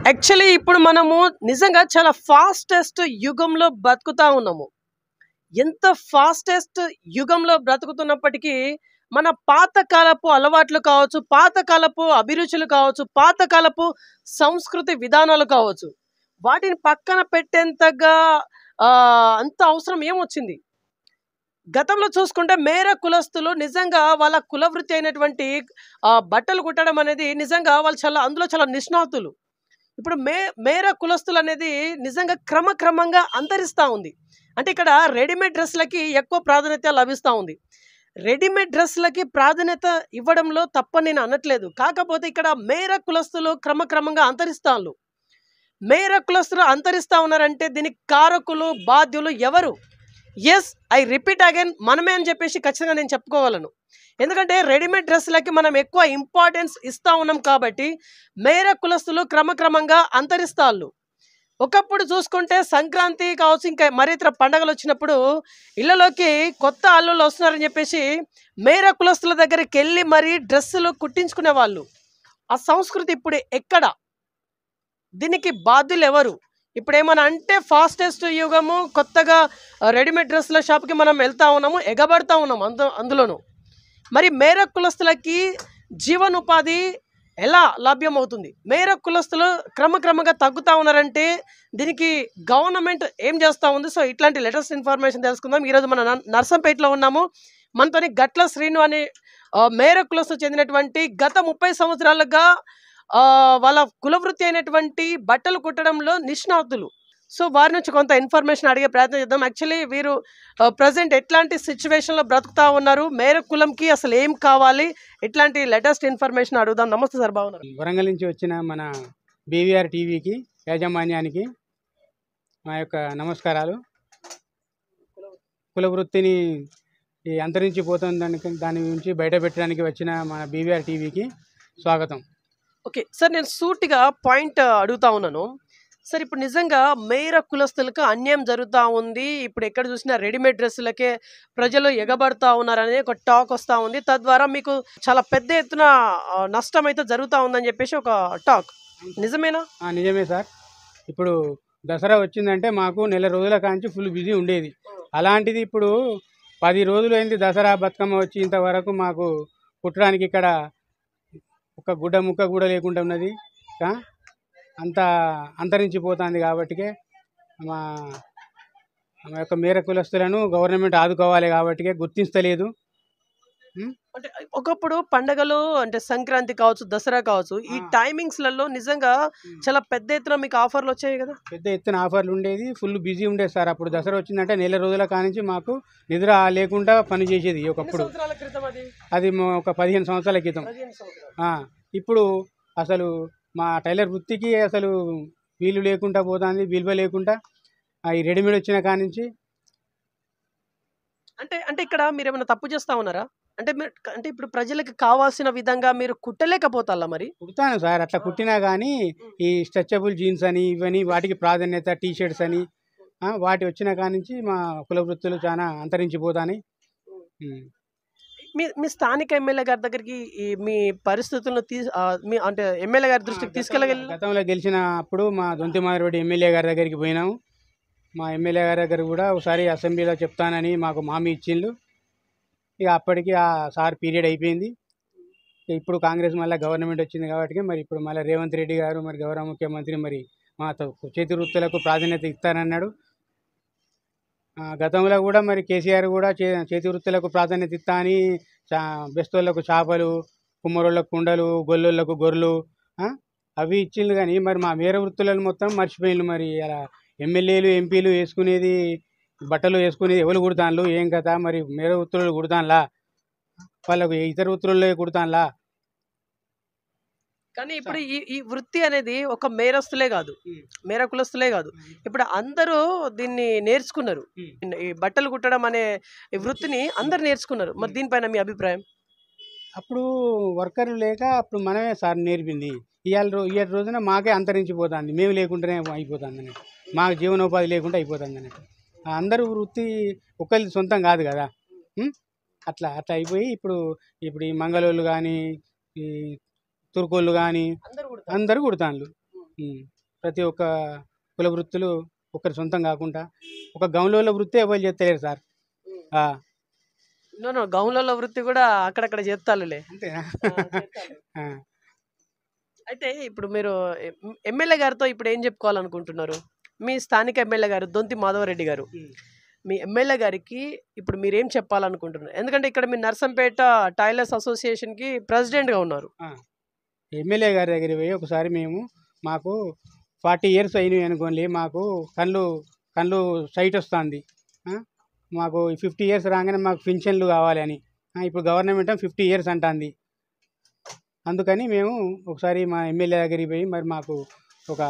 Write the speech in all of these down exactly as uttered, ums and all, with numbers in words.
Actually ఇప్పుడు మనము నిజంగా చాలా ఫాస్టెస్ట్ యుగంలో బతుకుతా ఉన్నాము. ఎంత ఫాస్టెస్ట్ యుగంలో బ్రతుకుతున్నప్పటికీ మన పాతకాలపు అలవాట్లు కావచ్చు, పాతకాలపు అభిరుచులు కావచ్చు, పాతకాలపు సంస్కృతి విధానాలు కావచ్చు, వాటిని పక్కన పెట్టేంతగా ఆహ్, అంత అవసరం ఏమొచ్చింది? గతంలో చూసుకుంటే మేర కులస్తులు నిజంగా వాళ్ళ కుల వృత్తి అయినటువంటి ఆహ్, బట్టలు కుట్టడం అనేది నిజంగా వాళ్ళు చాలా అందులో చాలా నిష్ణాతులు. ఇప్పుడు మే మేర కులస్తులనేది నిజంగా క్రమక్రమంగా అంతరిస్తా ఉంది. అంటే ఇక్కడ రెడీమేడ్ డ్రెస్‌లకి ఎక్కువ ప్రాధాన్యత లభిస్తా ఉంది. రెడీమేడ్ డ్రెస్‌లకి ప్రాధాన్యత ఇవ్వడంలో తప్పని నేను అనట్లేదు. కాకపోతే ఇక్కడ మేర కులస్తులు క్రమక్రమంగా అంతరిస్తాండ్లు. మేర కులస్తులు అంతరిస్తా ఉన్నారంటే దీనికి కారకులు, బాధ్యులు ఎవరు? యెస్, ఐ రిపీట్ అగైన్ మనమే అని చెప్పేసి ఖచ్చితంగా నేను చెప్పుకోగలను. ఎందుకంటే రెడీమేడ్ డ్రెస్‌లకి మనం ఎక్కువ ఇంపార్టెన్స్ ఇస్తా ఉన్నాం కాబట్టి మేర కులస్తులు క్రమక్రమంగా అంతరిస్తాళ్ళు. ఒకప్పుడు చూసుకుంటే సంక్రాంతి కావచ్చు, ఇంకా మరి ఇతర పండగలు వచ్చినప్పుడు ఇళ్ళలోకి కొత్త అల్లుళ్ళు వస్తున్నారని చెప్పేసి మేర కులస్తుల దగ్గరికి వెళ్ళి మరీ డ్రెస్సులు కుట్టించుకునేవాళ్ళు. ఆ సంస్కృతి ఇప్పుడు ఎక్కడ? దీనికి బాధ్యులు ఎవరు? ఇప్పుడేమన్నా అంటే ఫాస్టెస్ట్ యుగము, కొత్తగా రెడీమేడ్ డ్రెస్సుల షాప్‌కి మనం వెళ్తా ఉన్నాము, ఎగబడతా ఉన్నాం అందు అందులోను. మరి మేర కులస్తులకి జీవనోపాధి ఎలా లభ్యమవుతుంది? మేర కులస్తులు క్రమక్రమంగా తగ్గుతా ఉన్నారంటే దీనికి గవర్నమెంట్ ఏం చేస్తూ ఉంది? సో ఇట్లాంటి లేటెస్ట్ ఇన్ఫర్మేషన్ తెలుసుకుందాం. ఈరోజు మన న నర్సంపేటలో ఉన్నాము. మనతోని గట్ల శ్రీను అనే ఆహ్, మేర కులస్తుకు చెందినటువంటి గత ముప్పై సంవత్సరాలుగా ఆహ్, వాళ్ళ కులవృత్తి అయినటువంటి బట్టలు కుట్టడంలో నిష్ణాతులు. సో వారి నుంచి కొంత ఇన్ఫర్మేషన్ అడిగే ప్రయత్నం చేద్దాం. యాక్చువల్లీ వీరు ఆహ్, ప్రెజెంట్ ఎట్లాంటి సిచ్యువేషన్‌లో బ్రతుకుతా ఉన్నారు? మేర కులంకి అసలు ఏం కావాలి? ఇట్లాంటి లేటెస్ట్ ఇన్ఫర్మేషన్ అడుగుదాం. నమస్తే సార్, బాగున్నారు? వరంగల్ నుంచి వచ్చిన మన బీవీఆర్ టీవీకి యాజమాన్యానికి మా యొక్క నమస్కారాలు. కుల వృత్తిని ఈ అంతరించిపోతున్న దానికి దాని నుంచి బయటపెట్టడానికి వచ్చిన మన బీవీఆర్ టీవీకి స్వాగతం. ఓకే సార్, నేను సూటిగా పాయింట్ అడుగుతా ఉన్నాను. సార్ ఇప్పుడు నిజంగా మేర కులస్తులకు అన్యాయం జరుగుతూ ఉంది. ఇప్పుడు ఎక్కడ చూసినా రెడీమేడ్ డ్రెస్సులకే ప్రజలు ఎగబడతా ఉన్నారనే ఒక టాక్ వస్తూ ఉంది. తద్వారా మీకు చాలా పెద్ద ఎత్తున ఆహ్, నష్టం అయితే జరుగుతూ ఉందని చెప్పేసి ఒక టాక్. నిజమేనా? ఆ, నిజమే సార్. ఇప్పుడు దసరా వచ్చిందంటే మాకు నెల రోజుల కాంచి ఫుల్ బిజీ ఉండేది. అలాంటిది ఇప్పుడు పది రోజులు అయింది దసరా బతుకమ్మ వచ్చి ఇంతవరకు మాకు కుట్టడానికి ఇక్కడ ఒక గుడ్డ ముక్క కూడా లేకుండా ఉన్నది. ఆ, అంత అంతరించిపోతుంది కాబట్టికే మా మా యొక్క మేర కులస్తులను గవర్నమెంట్ ఆదుకోవాలి కాబట్టికే గుర్తించలేదు. ఉం? అంటే ఒకప్పుడు పండగలు అంటే సంక్రాంతి కావచ్చు, దసరా కావచ్చు, ఈ ఆ. టైమింగ్స్‌లలో నిజంగా చాలా పెద్ద ఎత్తున మీకు ఆఫర్‌లు వచ్చాయి కదా? పెద్ద ఎత్తున ఆఫర్లు ఉండేది, ఫుల్ బిజీ ఉండేది సార్. అప్పుడు దసరా వచ్చిందంటే నెల రోజుల కానించి మాకు నిద్ర లేకుండా పని చేసేది ఎన్ని ఒకప్పుడు. సంవత్సరాల క్రితం అది? అది మా ఒక పదిహేను సంవత్సరాల క్రితం. పదిహేను సంవత్సరాలు. ఆ, ఇప్పుడు అసలు మా టైలర్ వృత్తికి అసలు వీలు లేకుండా పోతుంది, విలువ లేకుండా ఆ, ఈ రెడీమేడ్ వచ్చిన కానించి. అంటే అంటే ఇక్కడ మీరేమైనా తప్పు చేస్తా ఉన్నారా? అంటే మీరు అంటే ఇప్పుడు ప్రజలకు కావాల్సిన విధంగా మీరు కుట్టలేకపోతారా మరి? కుడతాను సార్, అట్లా కుట్టినా కానీ ఈ స్ట్రెచబుల్ జీన్స్ అని ఇవని వాటికి ప్రాధాన్యత, టీ షర్ట్స్ అని ఆ, వాటి వచ్చిన కానించి మా కుల వృత్తులు చాలా అంతరించిపోతాయి. ఉం. మీ మీ స్థానిక ఎమ్మెల్యే గారి దగ్గరికి ఈ మీ పరిస్థితులను తీ ఆహ్, మీ అంటే ఎమ్మెల్యే గారి దృష్టికి తీసుకెళ్ళగలి గతంలో గెలిచినప్పుడు మా దొంతి మారేడు ఎమ్మెల్యే గారి దగ్గరికి పోయినాము. మా ఎమ్మెల్యే గారి దగ్గర కూడా ఒకసారి అసెంబ్లీలో చెప్తానని మాకు హామీ ఇచ్చిండ్రు. ఇక అప్పటికి ఆ సార్ పీరియడ్ అయిపోయింది. ఇక ఇప్పుడు కాంగ్రెస్ మళ్ళీ గవర్నమెంట్ వచ్చింది కాబట్టి మరి ఇప్పుడు మళ్ళీ రేవంత్ రెడ్డి గారు మరి గౌరవ ముఖ్యమంత్రి మరి మా త- చేతి వృత్తులకు ప్రాధాన్యత ఇస్తానన్నాడు. ఆ, గతంలో కూడా మరి కేసీఆర్ కూడా చే చేతి వృత్తులకు ప్రాధాన్యత ఇస్తా అని చా బెస్తోళ్ళకు చేపలు, కుమ్మరోళ్ళకు కుండలు, గొల్లోళ్ళకు గొర్రెలు ఆ, అవి ఇచ్చిండ్రు. కానీ మరి మా మేర వృత్తులను మొత్తం మర్చిపోయిండ్రు. మరి అలా ఎమ్మెల్యేలు ఎంపీలు వేసుకునేది బట్టలు వేసుకునేది ఎవరు కుడతాన్లు, ఏం కదా మరి మేర వృత్తులు కుడతాన్లా, వాళ్ళకు ఇతర వృత్తుల్లో కుడతాన్లా. కానీ ఇప్పుడు ఈ ఈ వృత్తి అనేది ఒక మేరస్తులే కాదు, మేర కులస్తులే కాదు, ఇప్పుడు అందరూ దీన్ని నేర్చుకున్నారు. ఈ బట్టలు కుట్టడం అనే ఈ వృత్తిని అందరు నేర్చుకున్నారు. మరి దీనిపైన మీ అభిప్రాయం? అప్పుడు వర్కర్లు లేక అప్పుడు మనమే సార్ నేర్పింది. ఇవాళ రో ఇవాళ రోజున మాకే అంతరించిపోతుంది, మేము లేకుండానే అయిపోతుంది అన్నట్టు, మాకు జీవనోపాధి లేకుండా అయిపోతుంది అన్నట్టు. ఆ, అందరూ వృత్తి ఒకరి సొంతం కాదు కదా. ఉం? అట్లా అట్లా అయిపోయి ఇప్పుడు ఇప్పుడు ఈ మంగళోళ్ళు కానీ ఈ తుర్కోళ్ళు కానీ అందరూ కూడా అందరూ కుడతాన్లు. ప్రతి ఒక్క కుల వృత్తులు ఒకరి సొంతం కాకుండా ఒక గౌన్లోల వృత్తి ఎవరు చేస్తలేరు సార్. ఆ, నో నో గౌన్లలో వృత్తి కూడా అక్కడక్కడ చేస్తారులే. అంతేనా? ఆ, చేస్తాలు. ఆ, అయితే ఇప్పుడు మీరు ఎం- ఎమ్మెల్యే గారితో ఇప్పుడు ఏం చెప్పుకోవాలనుకుంటున్నారు? మీ స్థానిక ఎమ్మెల్యే గారు దొంతి మాధవరెడ్డి గారు, ఉమ్. మీ ఎమ్మెల్యే గారికి ఇప్పుడు మీరు ఏం చెప్పాలనుకుంటున్నారు? ఎందుకంటే ఇక్కడ మీ నర్సంపేట టైలర్స్ అసోసియేషన్కి ప్రెసిడెంట్గా ఉన్నారు. ఆ. ఎమ్మెల్యే గారి దగ్గర పోయి ఒకసారి మేము మాకు ఫార్టీ ఇయర్స్ అయినాయి అనుకోండి, మాకు కళ్ళు కళ్ళు సైట్ వస్తుంది, మాకు ఫిఫ్టీ ఇయర్స్ రాగానే మాకు పింఛన్లు కావాలి అని. ఆ, ఇప్పుడు గవర్నమెంట్ ఫిఫ్టీ ఇయర్స్ అంటుంది. అందుకని మేము ఒకసారి మా ఎమ్మెల్యే దగ్గరికి పోయి మరి మాకు ఒక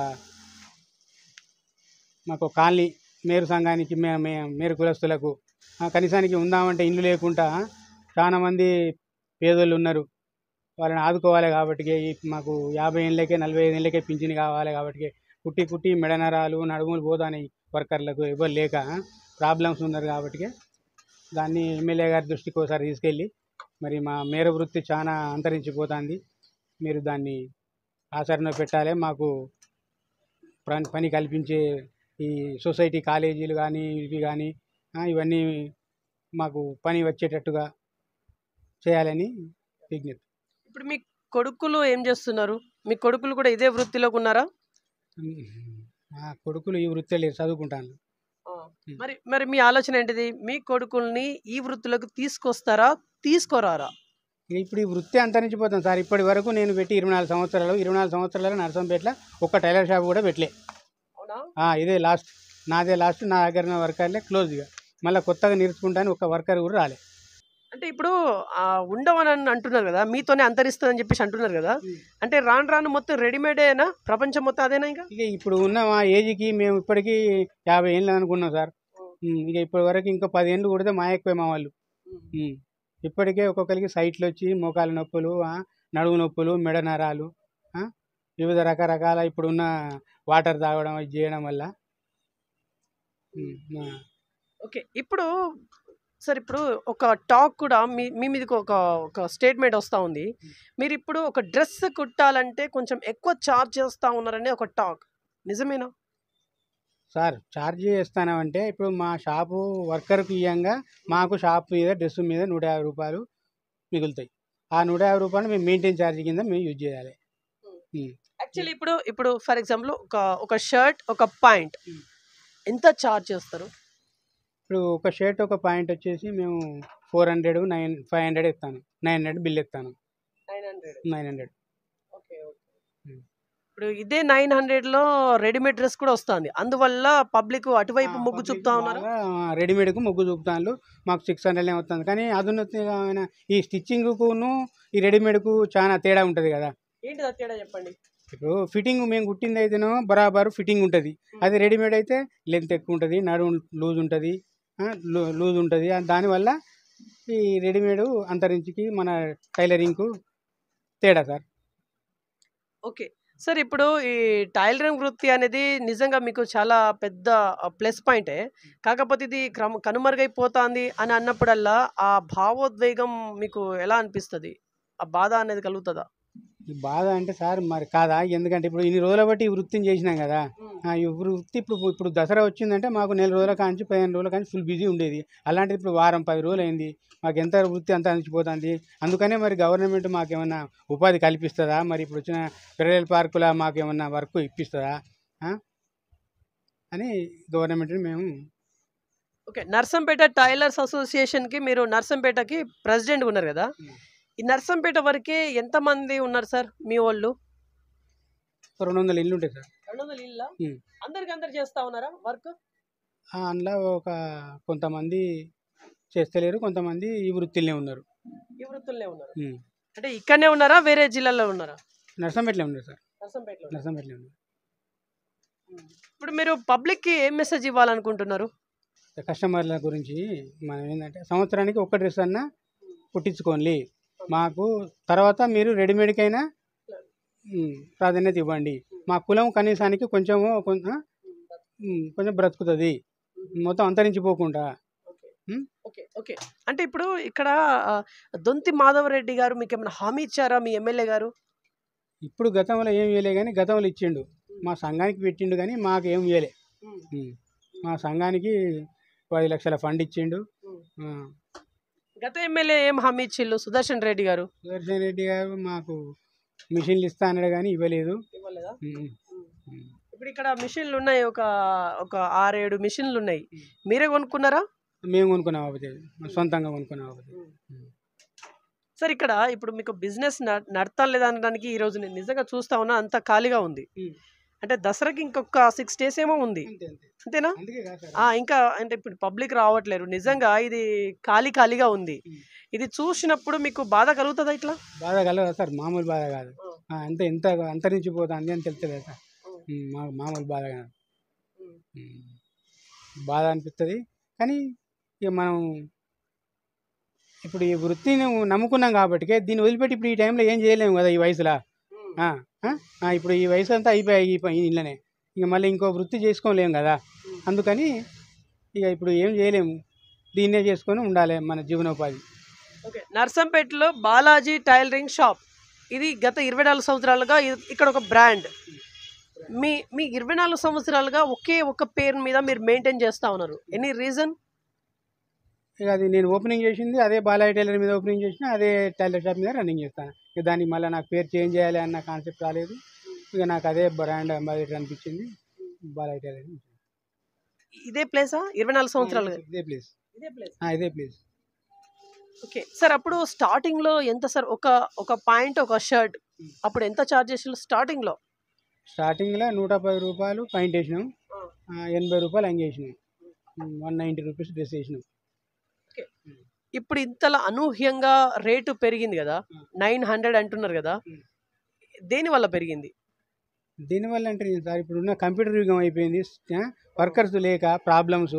మాకు ఒక కాలనీ మేరు సంఘానికి మే మే- మేరు కులస్తులకు ఆ, కనీసానికి ఉందామంటే ఇల్లు లేకుండా చాలా మంది పేదోళ్ళు ఉన్నారు, వాళ్ళని ఆదుకోవాలి కాబట్టి ఈ మాకు యాభై ఏళ్ళకే నలభై ఐదు ఏళ్ళకే పింఛన్ కావాలి కాబట్టి కుట్టి కుట్టి మెడనరాలు నడుములు పోతాయి వర్కర్లకు ఎవరు లేక ప్రాబ్లమ్స్ ఉన్నారు కాబట్టి దాన్ని ఎమ్మెల్యే గారి దృష్టికి ఒకసారి తీసుకెళ్ళి మరి మా మేర వృత్తి చాలా అంతరించిపోతుంది, మీరు దాన్ని ఆచరణ పెట్టాలి, మాకు పని పని కల్పించే ఈ సొసైటీ కాలేజీలు కానీ ఇవి కానీ ఇవన్నీ మాకు పని వచ్చేటట్టుగా చేయాలని విజ్ఞప్తి. ఇప్పుడు మీ కొడుకులు ఏం చేస్తున్నారు? మీ కొడుకులు కూడా ఇదే వృత్తిలోకి ఉన్నారా? మా కొడుకులు ఈ వృత్తి లేదు, చదువుకుంటాను. ఆ. మరి మరి మీ ఆలోచన ఏంటిది? మీ కొడుకుల్ని ఈ వృత్తిలోకి తీసుకొస్తారా, తీసుకోరారా? ఇప్పుడు ఈ వృత్తి అంతరించిపోతుంది సార్. ఇప్పటి వరకు నేను పెట్టి ఇరవై నాలుగు సంవత్సరాలు ఇరవై నాలుగు సంవత్సరాలు నర్సంపేటలో ఒక్క టైలర్ షాప్ కూడా పెట్టలే. అవునా? ఆ, ఇదే లాస్ట్, నాదే లాస్ట్. నా దగ్గర ఉన్న వర్కర్లే క్లోజ్గా, మళ్ళీ కొత్తగా నేర్చుకుంటాను ఒక్క వర్కర్ కూడా రాలే. అంటే ఇప్పుడు ఆ, ఉండవని అని అంటున్నారు కదా, మీతోనే అంతరిస్తుందని చెప్పేసి అంటున్నారు కదా, అంటే రాను రాను మొత్తం రెడీమేడేనా? ప్రపంచం మొత్తం అదేనా? ఇంకా ఇక ఇప్పుడు ఉన్న మా ఏజ్కి మేము ఇప్పటికీ యాభై ఏళ్ళు అనుకున్నాం సార్. ఉమ్, ఇక ఇప్పటి వరకు ఇంకా పది ఏళ్ళు కొడితే మా ఎక్కువ మా వాళ్ళు. ఉమ్, ఇప్పటికే ఒక్కొక్కరికి సైట్లు వచ్చి మోకాలు నొప్పులు, ఆ, నడుము నొప్పులు, మెడ నరాలు, ఆ, వివిధ రకరకాల ఇప్పుడున్న వాటర్ తాగడం ఇది చేయడం వల్ల. ఉమ్, ఆ, ఓకే. ఇప్పుడు సార్ ఇప్పుడు ఒక టాక్ కూడా మీ మీ మీదకి ఒక ఒక స్టేట్మెంట్ వస్తూ ఉంది. మీరు ఇప్పుడు ఒక డ్రెస్ కుట్టాలంటే కొంచెం ఎక్కువ ఛార్జ్ చేస్తూ ఉన్నారనే ఒక టాక్, నిజమేనా? సార్ ఛార్జ్ చేస్తానంటే ఇప్పుడు మా షాపు వర్కర్కి ఇవ్వంగా మాకు షాప్ మీద డ్రెస్ మీద నూట యాభై రూపాయలు మిగులుతాయి. ఆ నూట యాభై రూపాయలు మేము మెయింటైన్ ఛార్జ్ కింద మేము యూజ్ చేయాలి. ఉమ్. యాక్చువల్లీ ఇప్పుడు ఇప్పుడు ఫర్ ఎగ్జాంపుల్ ఒక ఒక షర్ట్ ఒక పాయింట్ ఎంత ఛార్జ్ చేస్తారు? ఇప్పుడు ఒక షర్ట్ ఒక పాయింట్ వచ్చేసి మేము four hundred nine five hundred ఇస్తాను, నైన్ హండ్రెడ్ బిల్ ఇస్తాను. Nine hundred. Nine hundred okay okay. ఇప్పుడు ఇదే నైన్ హండ్రెడ్లో రెడీమేడ్ డ్రెస్ కూడా వస్తుంది, అందువల్ల పబ్లిక్ అటువైపు మొగ్గు చూపుతా ఉన్నారు. రెడీమేడ్కు మొగ్గు చూపుతాను. మాకు సిక్స్ హండ్రెడ్ వస్తుంది, కానీ అధునాతనమైన ఈ స్టిచ్చింగ్కును ఈ రెడీమేడ్కు చాలా తేడా ఉంటుంది కదా. ఏంటి అది తేడా చెప్పండి. ఇప్పుడు ఫిట్టింగ్ మేము కుట్టింది అయితేనో బరాబరు ఫిట్టింగ్ ఉంటుంది, అది రెడీమేడ్ అయితే లెంత్ ఎక్కువ ఉంటుంది, నడుము లూజ్ ఉంటుంది, లూజ్ ఉంటుంది. దానివల్ల ఈ రెడీమేడ్ అంతరించికి మన టైలరింగ్కు తేడా సార్. ఓకే సార్, ఇప్పుడు ఈ టైలరింగ్ వృత్తి అనేది నిజంగా మీకు చాలా పెద్ద ప్లస్ పాయింటే. కాకపోతే ఇది క్రమ కనుమరుగైపోతుంది అని అన్నప్పుడల్లా ఆ భావోద్వేగం మీకు ఎలా అనిపిస్తుంది? ఆ బాధ అనేది కలుగుతుందా? ఈ బాధ అంటే సార్ మరి కాదా, ఎందుకంటే ఇప్పుడు ఇన్ని రోజుల బట్టి ఈ వృత్తిని చేసినాం కదా. ఆ, ఈ వృత్తి ఇప్పుడు ఇప్పుడు దసరా వచ్చిందంటే మాకు నెల రోజుల కాంచి పదిహేను రోజుల కాంచి ఫుల్ బిజీ ఉండేది. అలాంటిది ఇప్పుడు వారం పది రోజులు అయింది, మాకు ఎంత వృత్తి అంత అనిచిపోతుంది. అందుకనే మరి గవర్నమెంట్ మాకు ఏమన్నా ఉపాధి కల్పిస్తుందా, మరి ఇప్పుడు వచ్చిన పిల్లల పార్కుల మాకు ఏమన్నా వర్క్ ఇప్పిస్తుందా ఆ? అని గవర్నమెంట్ని మేము. ఓకే, నర్సంపేట టైలర్స్ అసోసియేషన్కి మీరు నర్సంపేటకి ప్రెసిడెంట్గా ఉన్నారు కదా, ఈ నర్సంపేట వరకే ఎంతమంది ఉన్నారు సార్ మీ వాళ్ళు? రెండు వందల ఇల్లు ఉంటాయి సార్. రెండు వందల ఇళ్ళ ఉమ్. అందరికి అందరు చేస్తా ఉన్నారా వర్క్? ఆ, అందులో ఒక కొంతమంది చేస్తలేరు, కొంతమంది ఈ వృత్తిలోనే ఉన్నారు. ఈ వృత్తులనే ఉన్నారు. ఉమ్. అంటే ఇక్కడనే ఉన్నారా, వేరే జిల్లాలో ఉన్నారా? నర్సంపేటలో ఉన్నారు సార్, నర్సంపేటలో. నర్సంపేటలో ఉన్నారు. ఇప్పుడు మీరు పబ్లిక్కి ఏం మెసేజ్ ఇవ్వాలనుకుంటున్నారు? కస్టమర్ల గురించి మనం ఏంటంటే సంవత్సరానికి ఒక్క డ్రెస్ అన్నా కుట్టించుకోండి, మాకు తర్వాత మీరు రెడీమేడ్కైనా ఉమ్, ప్రాధాన్యత ఇవ్వండి. మా కులం కనీసానికి కొంచెము కొంత ఉమ్, కొంచెం బ్రతుకుతుంది, మొత్తం అంతరించిపోకుండా. Um, okay okay. అంటే ఇప్పుడు ఇక్కడ ఆ, దొంతి మాధవరెడ్డి గారు మీకు ఏమైనా హామీ ఇచ్చారా మీ ఎమ్మెల్యే గారు? ఇప్పుడు గతంలో ఏం చేయలే కానీ గతంలో ఇచ్చిండు. మా సంఘానికి పెట్టిండు కానీ మాకు ఏం ఇవ్వలే. ఉమ్. మా సంఘానికి పది లక్షల ఫండ్ ఇచ్చిండు. ఆ, గత ఎమ్మెల్యే ఏం హామీ ఇచ్చిళ్ళు సుదర్శన్ రెడ్డి గారు? సుదర్శన్ రెడ్డి గారు మాకు మిషన్లు ఇస్తా అన్నాడు కానీ ఇవ్వలేదు. ఇవ్వలేదా? ఉమ్. ఉమ్. ఇప్పుడు ఇక్కడ మిషన్లు ఉన్నాయి, ఒక ఒక ఆరేడు మిషన్లు ఉన్నాయి, మీరే కొనుక్కున్నారా? మేము కొనుక్కున్నాం అవ్వదు, సొంతంగా కొనుక్కున్నాం అవ్వదు. సార్ ఇక్కడ ఇప్పుడు మీకు బిజినెస్ నడతాం లేదా అనడానికి ఈరోజు నేను నిజంగా చూస్తా ఉన్నా, అంత ఖాళీగా ఉంది. అంటే దసరాకి ఇంకొక సిక్స్ డేస్ ఏమో ఉంది, అంతేనా? ఆ, ఇంకా అంటే ఇప్పుడు పబ్లిక్ రావట్లేరు, నిజంగా ఇది ఖాళీ ఖాళీగా ఉంది. ఇది చూసినప్పుడు మీకు బాధ కలుగుతుందా? ఇట్లా బాధ కలగదు సార్, మామూలు బాధ కాదు. ఆ, అంతే ఎంత అంతరించిపోతుంది అని తెలుస్తుంది సార్. ఉమ్, మా మామూలు బాధ కాదు. ఉమ్, బాధ అనిపిస్తుంది. కానీ ఇక మనం ఇప్పుడు ఈ వృత్తిని నమ్ముకున్నాం కాబట్టి దీన్ని వదిలిపెట్టి ఇప్పుడు ఈ టైంలో ఏం చేయలేము కదా ఈ వయసులో. ఆ, ఆ, ఆ, ఇప్పుడు ఈ వయసు అంతా అయిపోయాయి ఈ ప- ఈ ఇళ్ళనే, ఇక మళ్ళీ ఇంకో వృత్తి చేసుకోలేము కదా. అందుకని ఇక ఇప్పుడు ఏం చేయలేము, దీన్నే చేసుకొని ఉండాలి మన జీవనోపాధి. ఓకే, నర్సంపేటలో బాలాజీ టైలరింగ్ షాప్, ఇది గత ఇరవై నాలుగు సంవత్సరాలుగా ఇ- ఇక్కడ ఒక బ్రాండ్. మీ మీ ఇరవై నాలుగు సంవత్సరాలుగా ఒకే ఒక పేరు మీద మీరు మెయింటైన్ చేస్తూ ఉన్నారు, ఎనీ రీజన్? ఇక అది నేను ఓపెనింగ్ చేసింది అదే బాలాజీ టైలర్ మీద ఓపెనింగ్ చేసిన, అదే టైలర్ షాప్ మీద రన్నింగ్ చేస్తాను. ఇక దానికి మళ్ళీ నాకు పేరు చేంజ్ చేయాలి అన్న కాన్సెప్ట్ రాలేదు. ఇక నాకు అదే బ్రాండ్ అంబాసిడర్ అనిపించింది, బాలాజీ టైలర్. ఇదే ప్లేసా ఇరవై నాలుగు సంవత్సరాలుగా? ఇదే ప్లేస్, ఇదే ప్లేస్. ఇదే ప్లేస్. ఓకే సార్, అప్పుడు స్టార్టింగ్లో ఎంత సార్? ఒక ఒక పాయింట్ ఒక షర్ట్ అప్పుడు ఎంత ఛార్జ్ చేసి స్టార్టింగ్లో? స్టార్టింగ్లో నూట పది రూపాయలు పాయింట్ వేసినాం, ఆ, ఎనభై రూపాయలు అంగి వేసినాం, వన్ నైంటీ రూపీస్ డ్రెస్ వేసినాం. ఓకే, ఇప్పుడు ఇంతలా అనూహ్యంగా రేటు పెరిగింది కదా, నైన్ హండ్రెడ్ అంటున్నారు కదా, దేని వల్ల పెరిగింది? దీనివల్ల అంటే ఏం సార్, ఇప్పుడున్న కంప్యూటర్ యుగం అయిపోయింది, వర్కర్స్ లేక ప్రాబ్లమ్స్,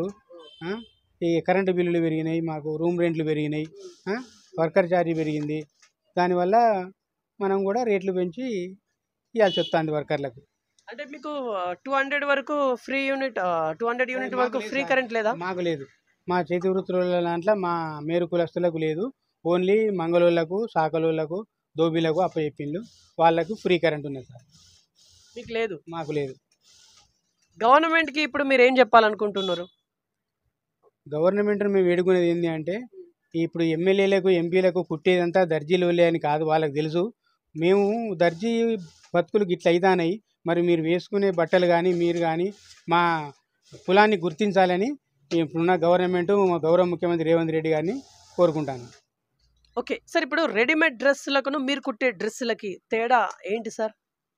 ఈ కరెంటు బిల్లులు పెరిగినాయి, మాకు రూమ్ రెంట్లు పెరిగినాయి, ఆ, వర్కర్ ఛార్జీ పెరిగింది. దానివల్ల మనం కూడా రేట్లు పెంచి ఇవ్వాల్సి వస్తుంది వర్కర్లకు. అంటే మీకు టూ హండ్రెడ్ వరకు free unit, two hundred unit వరకు ఫ్రీ కరెంట్ లేదా? మాకు లేదు, మా చేతి వృత్తుల దాంట్లో మా మేరు కులస్తులకు లేదు, ఓన్లీ మంగళోళ్ళకు, సాకలోళ్ళకు, దోబీలకు అప్ప చెప్పిండ్రు, వాళ్ళకు ఫ్రీ కరెంట్ ఉన్నది సార్, మీకు లేదు. మాకు లేదు. గవర్నమెంట్కి ఇప్పుడు మీరు ఏం చెప్పాలనుకుంటున్నారు? గవర్నమెంట్ మేము వేడుకునేది ఏంటి అంటే, ఇప్పుడు ఎమ్మెల్యేలకు ఎంపీలకు కుట్టేదంతా దర్జీలు వెళ్ళే అని కాదు, వాళ్ళకి తెలుసు మేము దర్జీ బతుకులు గిట్ల అవుతాయి, మరి మీరు వేసుకునే బట్టలు కానీ మీరు కానీ మా కులాన్ని గుర్తించాలని ఇప్పుడున్న గవర్నమెంట్, మా గౌరవ ముఖ్యమంత్రి రేవంత్ రెడ్డి గారిని కోరుకుంటాను. ఓకే సార్, ఇప్పుడు రెడీమేడ్ డ్రెస్సులకు మీరు కుట్టే డ్రెస్సులకి తేడా ఏంటి సార్?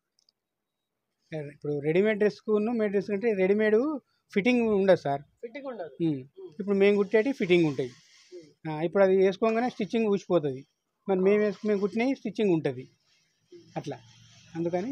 ఇప్పుడు రెడీమేడ్ డ్రెస్కు మే డ్రెస్ అంటే రెడీమేడ్ ఫిట్టింగ్ ఉండదు సార్. ఫిట్టింగ్ ఉండదు. ఉమ్. ఇప్పుడు మేము కుట్టేటి ఫిట్టింగ్ ఉంటాయి, ఆ, ఇప్పుడు అది వేసుకోగానే స్టిచ్చింగ్ ఊసిపోతుంది, మరి మేము వేసుకు మేము కుట్టినవి స్టిచ్చింగ్ ఉంటుంది అట్లా, అందుకని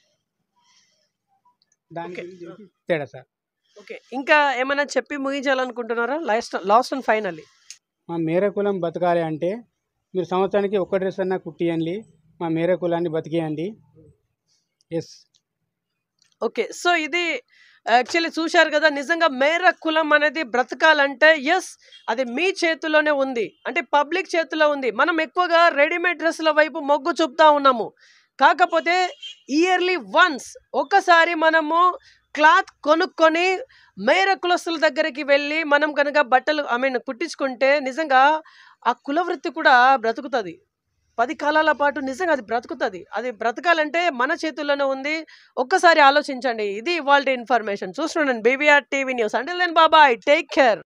దానికి తేడా సార్. ఓకే, ఇంకా ఏమైనా చెప్పి ముగించాలనుకుంటున్నారా? లాస్ట్ లాస్ట్ అండ్ ఫైనల్లీ మా మేర కులం బతకాలి అంటే మీరు సంవత్సరానికి ఒక్క డ్రెస్ అన్నా కుట్టియండి, మా మేర కులాన్ని బతికేయండి. ఎస్. ఓకే, సో ఇది యాక్చువల్లీ చూశారు కదా, నిజంగా మేర కులం అనేది బ్రతకాలంటే ఎస్ అది మీ చేతుల్లోనే ఉంది, అంటే పబ్లిక్ చేతిలో ఉంది. మనం ఎక్కువగా రెడీమేడ్ డ్రెస్సుల వైపు మొగ్గు చూపుతా ఉన్నాము, కాకపోతే ఇయర్లీ వన్స్ ఒకసారి మనము క్లాత్ కొనుక్కొని మేర కులస్తుల దగ్గరికి వెళ్ళి మనం కనుక బట్టలు ఐ మీన్ కుట్టించుకుంటే నిజంగా ఆ కుల వృత్తి కూడా బ్రతుకుతుంది పది కాలాల పాటు. నిజంగా అది బ్రతుకుతుంది. అది బ్రతకాలంటే మన చేతుల్లోనే ఉంది. ఒక్కసారి ఆలోచించండి. ఇది ఇవాల్టి ఇన్ఫర్మేషన్. చూస్తున్నాను BVR TV news. Until then బాబాయ్, టేక్ కేర్.